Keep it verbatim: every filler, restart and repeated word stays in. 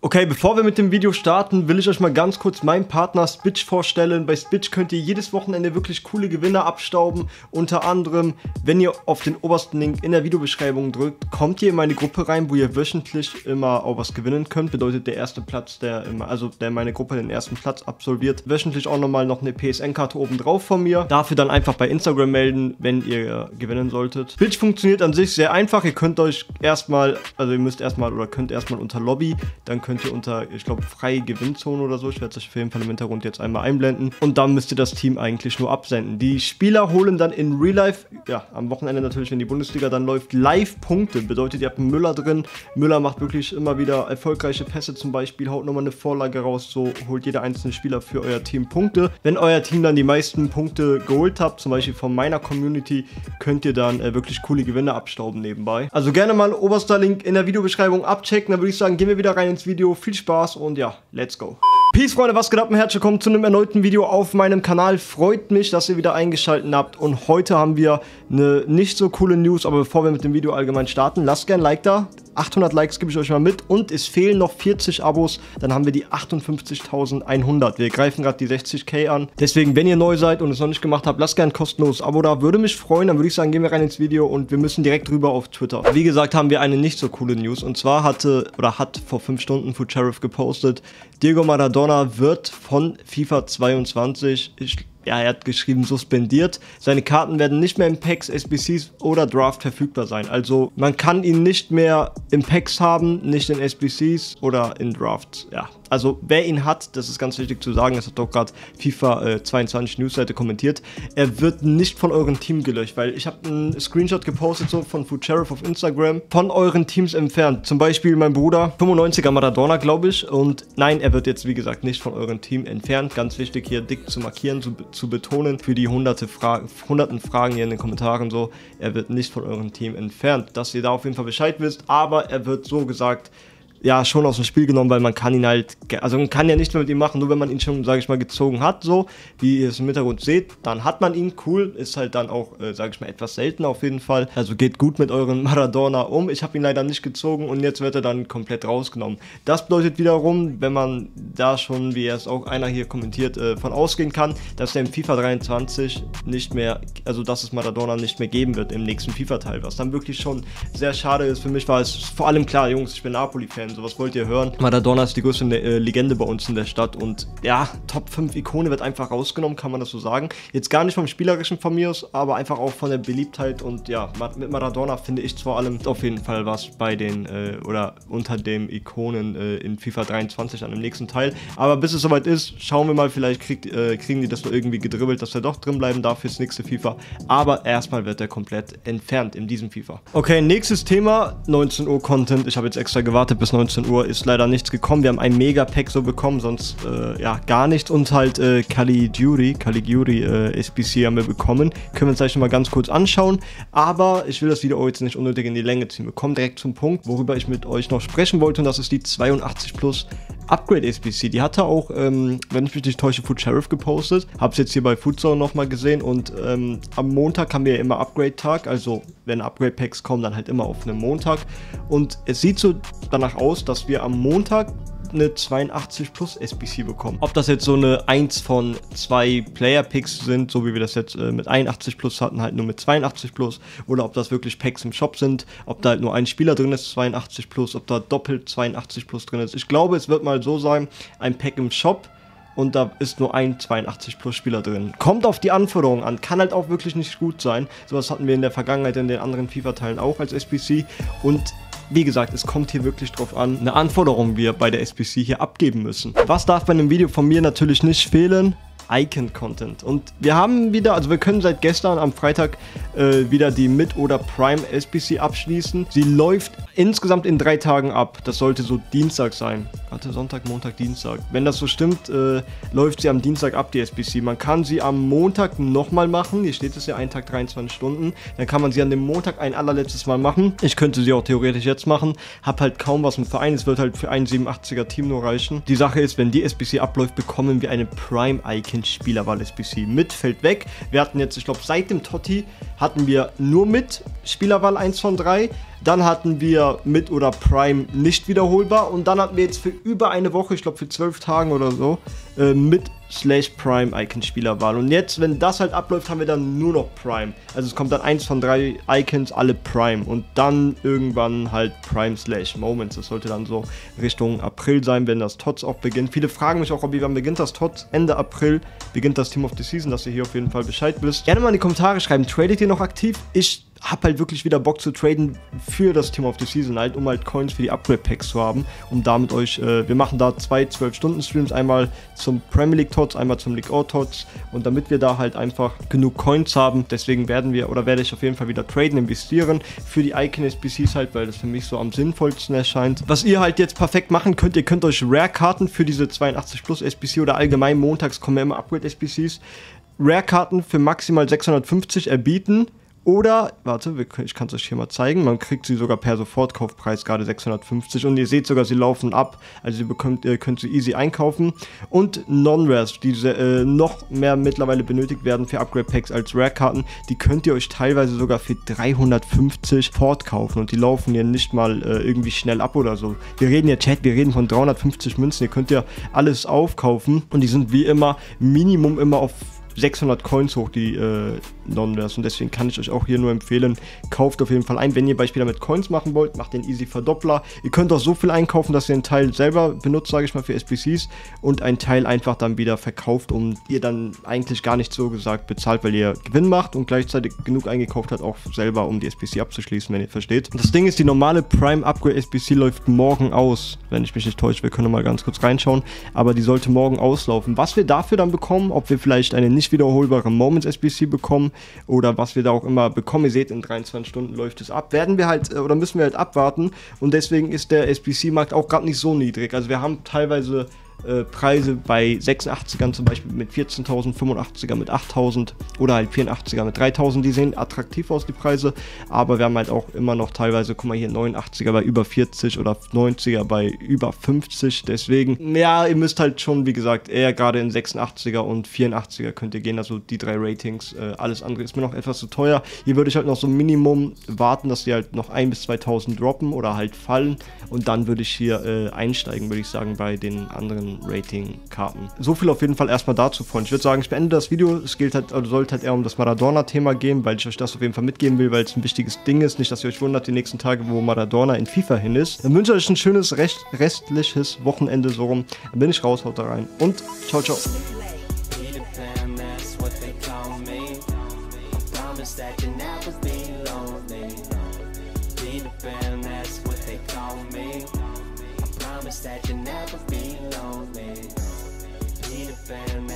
Okay, bevor wir mit dem Video starten, will ich euch mal ganz kurz meinen Partner Spitch vorstellen. Bei Spitch könnt ihr jedes Wochenende wirklich coole Gewinner abstauben. Unter anderem, wenn ihr auf den obersten Link in der Videobeschreibung drückt, kommt ihr in meine Gruppe rein, wo ihr wöchentlich immer auch was gewinnen könnt. Bedeutet der erste Platz, der immer, also der meine Gruppe den ersten Platz absolviert, wöchentlich auch nochmal noch eine P S N-Karte oben drauf von mir. Dafür dann einfach bei Instagram melden, wenn ihr gewinnen solltet. Spitch funktioniert an sich sehr einfach. Ihr könnt euch erstmal, also ihr müsst erstmal oder könnt erstmal unter Lobby, dann könnt ihr unter, ich glaube, freie Gewinnzone oder so, ich werde es euch auf jeden Fall im Hintergrund jetzt einmal einblenden, und dann müsst ihr das Team eigentlich nur absenden. Die Spieler holen dann in Real Life, ja, am Wochenende natürlich, wenn die Bundesliga dann läuft, Live-Punkte. Bedeutet, ihr habt einen Müller drin. Müller macht wirklich immer wieder erfolgreiche Pässe zum Beispiel, haut nochmal eine Vorlage raus, so holt jeder einzelne Spieler für euer Team Punkte. Wenn euer Team dann die meisten Punkte geholt habt, zum Beispiel von meiner Community, könnt ihr dann äh, wirklich coole Gewinne abstauben nebenbei. Also gerne mal oberster Link in der Videobeschreibung abchecken. Dann würde ich sagen, gehen wir wieder rein ins Video. Viel Spaß und ja, let's go. Peace, Freunde, was geht ab? Herzlich willkommen zu einem erneuten Video auf meinem Kanal. Freut mich, dass ihr wieder eingeschaltet habt, und heute haben wir eine nicht so coole News, aber bevor wir mit dem Video allgemein starten, lasst gerne ein Like da. achthundert Likes gebe ich euch mal mit, und es fehlen noch vierzig Abos, dann haben wir die achtundfünfzigtausendeinhundert. Wir greifen gerade die sechzig K an. Deswegen, wenn ihr neu seid und es noch nicht gemacht habt, lasst gerne ein kostenloses Abo da, würde mich freuen. Dann würde ich sagen, gehen wir rein ins Video und wir müssen direkt rüber auf Twitter. Wie gesagt, haben wir eine nicht so coole News, und zwar hatte oder hat vor fünf Stunden FoodSheriff gepostet, Diego Maradona wird von FIFA zweiundzwanzig, ich ja, er hat geschrieben, suspendiert. Seine Karten werden nicht mehr in Packs, S B Cs oder Draft verfügbar sein. Also man kann ihn nicht mehr in Packs haben, nicht in S B Cs oder in Drafts. Ja, also wer ihn hat, das ist ganz wichtig zu sagen, das hat doch gerade FIFA äh, zweiundzwanzig Newsseite kommentiert, er wird nicht von eurem Team gelöscht, weil ich habe einen Screenshot gepostet so von FoodSheriff auf Instagram, von euren Teams entfernt. Zum Beispiel mein Bruder, fünfundneunziger Maradona, glaube ich, und nein, er wird jetzt wie gesagt nicht von eurem Team entfernt. Ganz wichtig hier dick zu markieren, zu zu betonen, für die hunderte Fra hunderten Fragen hier in den Kommentaren so, er wird nicht von eurem Team entfernt, dass ihr da auf jeden Fall Bescheid wisst, aber er wird so gesagt, ja, schon aus dem Spiel genommen, weil man kann ihn halt, also man kann ja nichts mehr mit ihm machen, nur wenn man ihn schon, sage ich mal, gezogen hat, so, wie ihr es im Hintergrund seht, dann hat man ihn, cool, ist halt dann auch, äh, sage ich mal, etwas seltener auf jeden Fall, also geht gut mit euren Maradona um. Ich habe ihn leider nicht gezogen und jetzt wird er dann komplett rausgenommen. Das bedeutet wiederum, wenn man da schon, wie es auch einer hier kommentiert, äh, von ausgehen kann, dass der im FIFA dreiundzwanzig nicht mehr, also dass es Maradona nicht mehr geben wird im nächsten FIFA-Teil, was dann wirklich schon sehr schade ist. Für mich war es vor allem klar, Jungs, ich bin Napoli-Fan, so was wollt ihr hören. Maradona ist die größte äh, Legende bei uns in der Stadt, und ja, Top fünf Ikone wird einfach rausgenommen, kann man das so sagen. Jetzt gar nicht vom Spielerischen von mir aus, aber einfach auch von der Beliebtheit, und ja, mit Maradona finde ich vor allem auf jeden Fall was bei den, äh, oder unter dem Ikonen äh, in FIFA dreiundzwanzig an dem nächsten Teil. Aber bis es soweit ist, schauen wir mal, vielleicht kriegt, äh, kriegen die das nur irgendwie gedribbelt, dass er doch drin bleiben darf fürs nächste FIFA. Aber erstmal wird er komplett entfernt in diesem FIFA. Okay, nächstes Thema, neunzehn Uhr Content. Ich habe jetzt extra gewartet bis neunzehn Uhr, ist leider nichts gekommen. Wir haben ein Mega-Pack so bekommen, sonst äh, ja gar nichts. Und halt äh, Caligiuri, Caligiuri äh, S B C haben wir bekommen. Können wir uns gleich noch mal ganz kurz anschauen. Aber ich will das Video jetzt nicht unnötig in die Länge ziehen. Wir kommen direkt zum Punkt, worüber ich mit euch noch sprechen wollte, und das ist die zweiundachtzig plus Upgrade S B C. Die hatte auch, ähm, wenn ich mich nicht täusche, FoodSheriff gepostet. Hab's jetzt hier bei Foodzone nochmal gesehen, und ähm, am Montag haben wir ja immer Upgrade-Tag, also wenn Upgrade-Packs kommen, dann halt immer auf einen Montag. Und es sieht so danach aus, dass wir am Montag eine zweiundachtzig plus S B C bekommen. Ob das jetzt so eine eins von zwei Player-Picks sind, so wie wir das jetzt äh, mit einundachtzig plus hatten, halt nur mit zweiundachtzig plus, oder ob das wirklich Packs im Shop sind, ob da halt nur ein Spieler drin ist, zweiundachtzig plus, ob da doppelt zweiundachtzig plus drin ist. Ich glaube, es wird mal so sein, ein Pack im Shop, und da ist nur ein zweiundachtzig plus Spieler drin. Kommt auf die Anforderungen an, kann halt auch wirklich nicht gut sein. Sowas hatten wir in der Vergangenheit in den anderen FIFA-Teilen auch als S B C, und wie gesagt, es kommt hier wirklich drauf an, eine Anforderung wir bei der S B C hier abgeben müssen. Was darf bei einem Video von mir natürlich nicht fehlen? Icon-Content. Und wir haben wieder, also wir können seit gestern am Freitag äh, wieder die Mid- oder Prime S B C abschließen. Sie läuft insgesamt in drei Tagen ab. Das sollte so Dienstag sein. Warte, Sonntag, Montag, Dienstag. Wenn das so stimmt, äh, läuft sie am Dienstag ab, die S B C. Man kann sie am Montag nochmal machen. Hier steht es ja, ein Tag, dreiundzwanzig Stunden. Dann kann man sie an dem Montag ein allerletztes Mal machen. Ich könnte sie auch theoretisch jetzt machen. Hab halt kaum was im Verein. Es wird halt für ein siebenundachtziger Team nur reichen. Die Sache ist, wenn die S B C abläuft, bekommen wir eine Prime Icon Spielerwahl S B C. Mit fällt weg. Wir hatten jetzt, ich glaube, seit dem Totti hatten wir nur mit Spielerwahl eins von drei. Dann hatten wir mit oder Prime nicht wiederholbar. Und dann hatten wir jetzt für über eine Woche, ich glaube für zwölf Tagen oder so, äh, mit slash Prime Icon Spielerwahl. Und jetzt, wenn das halt abläuft, haben wir dann nur noch Prime. Also es kommt dann eins von drei Icons, alle Prime. Und dann irgendwann halt Prime slash Moments. Das sollte dann so Richtung April sein, wenn das T O T S auch beginnt. Viele fragen mich auch, ob wann beginnt das T O T S? Ende April beginnt das Team of the Season, dass ihr hier auf jeden Fall Bescheid wisst. Gerne mal in die Kommentare schreiben, tradet ihr noch aktiv? Ich hab halt wirklich wieder Bock zu traden für das Team of the Season halt, um halt Coins für die Upgrade Packs zu haben, um damit euch, äh, wir machen da zwei zwölf Stunden Streams, einmal zum Premier League T O T S, einmal zum League O T O T S, und damit wir da halt einfach genug Coins haben, deswegen werden wir, oder werde ich auf jeden Fall wieder traden, investieren für die Icon S B Cs halt, weil das für mich so am sinnvollsten erscheint. Was ihr halt jetzt perfekt machen könnt, ihr könnt euch Rare-Karten für diese zweiundachtzig plus S B C oder allgemein montags kommen ja immer Upgrade S B Cs, Rare-Karten für maximal sechshundertfünfzig erbieten. Oder, warte, ich kann es euch hier mal zeigen, man kriegt sie sogar per Sofortkaufpreis, gerade sechshundertfünfzig, und ihr seht sogar, sie laufen ab, also ihr, bekommt, ihr könnt sie easy einkaufen. Und Non-Rares, die äh, noch mehr mittlerweile benötigt werden für Upgrade-Packs als Rare-Karten, die könnt ihr euch teilweise sogar für dreihundertfünfzig Port kaufen, und die laufen hier nicht mal äh, irgendwie schnell ab oder so. Wir reden ja, Chat, wir reden von dreihundertfünfzig Münzen, ihr könnt ja alles aufkaufen, und die sind wie immer Minimum immer auf sechshundert Coins hoch, die äh, Non-Rares, und deswegen kann ich euch auch hier nur empfehlen, kauft auf jeden Fall ein, wenn ihr beispielsweise mit Coins machen wollt, macht den easy Verdoppler. Ihr könnt auch so viel einkaufen, dass ihr einen Teil selber benutzt, sage ich mal, für S B Cs, und einen Teil einfach dann wieder verkauft, und ihr dann eigentlich gar nicht so gesagt bezahlt, weil ihr Gewinn macht und gleichzeitig genug eingekauft habt, auch selber, um die S B C abzuschließen, wenn ihr versteht. Das Ding ist, die normale Prime Upgrade S B C läuft morgen aus, wenn ich mich nicht täusche, wir können mal ganz kurz reinschauen, aber die sollte morgen auslaufen. Was wir dafür dann bekommen, ob wir vielleicht eine nicht wiederholbare Moments S B C bekommen oder was wir da auch immer bekommen, ihr seht, in dreiundzwanzig Stunden läuft es ab, werden wir halt, oder müssen wir halt abwarten, und deswegen ist der S B C-Markt auch gerade nicht so niedrig. Also wir haben teilweise äh, Preise bei sechsundachtzigern zum Beispiel mit vierzehntausend, fünfundachtziger mit achttausend oder halt vierundachtziger mit dreitausend, die sehen attraktiv aus, die Preise, aber wir haben halt auch immer noch teilweise, guck mal hier, neunundachtziger bei über vierzig oder neunziger bei über fünfzig, deswegen, ja, ihr müsst halt schon, wie gesagt, eher gerade in sechsundachtziger und vierundachtziger könnt ihr gehen, also die drei Ratings, äh, alles andere ist mir noch etwas zu teuer. Hier würde ich halt noch so ein Minimum warten, dass die halt noch ein bis zweitausend droppen oder halt fallen, und dann würde ich hier äh, einsteigen, würde ich sagen, bei den anderen Rating-Karten. So viel auf jeden Fall erstmal dazu, Freunde. Ich würde sagen, ich beende das Video. Es geht halt, oder sollte halt eher um das Maradona-Thema gehen, weil ich euch das auf jeden Fall mitgeben will, weil es ein wichtiges Ding ist. Nicht, dass ihr euch wundert, die nächsten Tage, wo Maradona in FIFA hin ist. Dann wünsche ich euch ein schönes, recht, restliches Wochenende so rum. Dann bin ich raus, haut da rein und ciao, ciao. That you never be lonely. Be the fan.